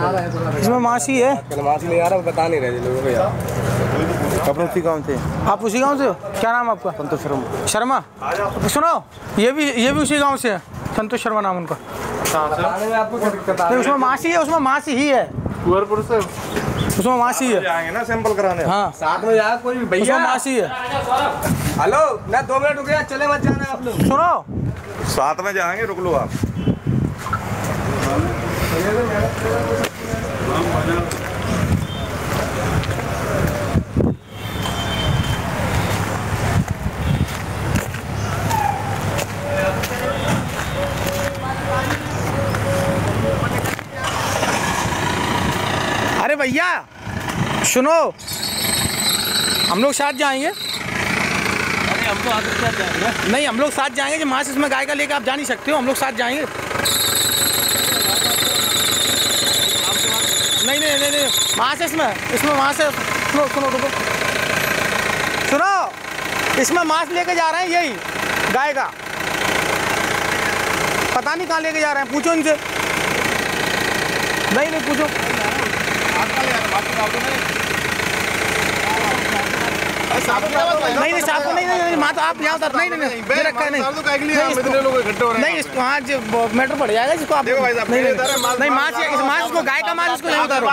इसमें मासी है। मासी नहीं आ रहा, बता नहीं रहे लोगों को यार। आप उसी गाँव से? आप उसी गांव से हो? क्या नाम आपका? संतोष शर्मा। शर्मा, सुनो, ये भी उसी गांव से है, संतोष शर्मा नाम उनका। आपको क्या दिक्कत आ रही है? उसमें मासी है, उसमें मासी ही है, कुंवरपुर से उसमें मासी है। जाएंगे ना सैंपल कराने। हाँ साथ में जाए कोई भैया, उसमें मासी है। हेलो ना, 2 मिनट रुक गया, चले मत जाना आप लोग। सुनो, साथ में जाएंगे, रुक लो आप। अरे भैया सुनो, हम लोग साथ जाएंगे। हम तो आपके साथ जाएंगे। नहीं, हम लोग साथ जाएंगे। जो मांस इसमें गाय का लेकर आप जा नहीं सकते हो, हम लोग साथ जाएंगे। नहीं, मांस इसमें मांस है। सुनो रुको, सुनो, इसमें मांस लेके जा रहे हैं, यही गाय का। पता नहीं कहाँ लेके जा रहे हैं, पूछो इनसे। नहीं पूछो। नहीं साहब को नहीं माँ तो आप यहाँ उतर नहीं इसको हाँ मैटर पड़ जाएगा जिसको आप नहीं माँ इसको गाय का माँ इसको नहीं उतारो।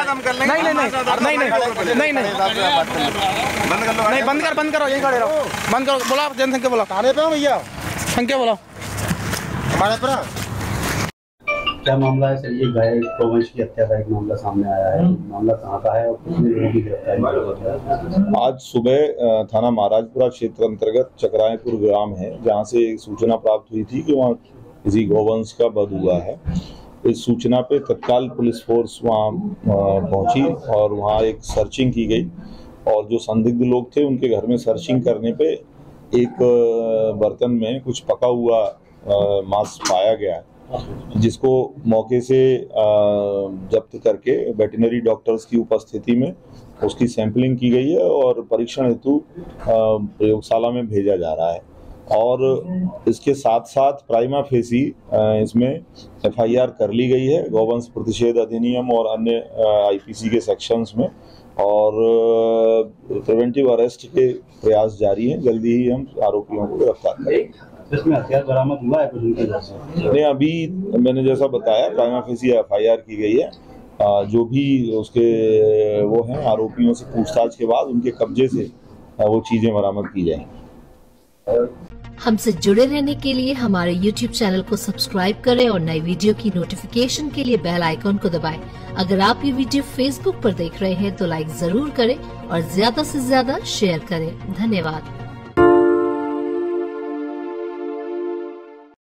नहीं बंद करो यहीं खड़े रहो, बंद करो। बोला जनसंख्या बोला थाने पे हो भैया, संख्या बोला हमारे पर। क्या मामला है सर? ये गाय गौवंश की हत्या का एक मामला सामने आया है, मामला कहाँ का है और कितने लोगों की गिरफ्तारी? आज सुबह थाना महाराजपुरा क्षेत्र अंतर्गत चक्रायपुर ग्राम है, जहां से एक सूचना प्राप्त हुई थी कि वहां किसी गौवंश का वध हुआ है। इस सूचना पे तत्काल पुलिस फोर्स वहां पहुंची और वहां एक सर्चिंग की गई और जो संदिग्ध लोग थे उनके घर में सर्चिंग करने पे एक बर्तन में कुछ पका हुआ मांस पाया गया है, जिसको मौके से जब्त करके वेटरनरी डॉक्टर्स की उपस्थिति में उसकी सैंपलिंग की गई है और परीक्षण हेतु प्रयोगशाला में भेजा जा रहा है। और इसके साथ साथ प्राइमा फेसी इसमें एफआईआर कर ली गई है गौवंश प्रतिषेध अधिनियम और अन्य आईपीसी के सेक्शंस में, और प्रिवेंटिव अरेस्ट के प्रयास जारी हैं। जल्दी ही हम आरोपियों को गिरफ्तार करेंगे। इसमें हथियार बरामद हुआ है कुछ उनके घर से? नहीं, अभी मैंने जैसा बताया प्राइमा फेसी एफआईआर की गई है। जो भी उसके वो हैं आरोपियों से पूछताछ के बाद उनके कब्जे से वो चीजें बरामद की जाएंगी। हमसे जुड़े रहने के लिए हमारे YouTube चैनल को सब्सक्राइब करें और नई वीडियो की नोटिफिकेशन के लिए बेल आइकॉन को दबाएं। अगर आप ये वीडियो Facebook पर देख रहे हैं तो लाइक जरूर करें और ज्यादा से ज्यादा शेयर करें। धन्यवाद।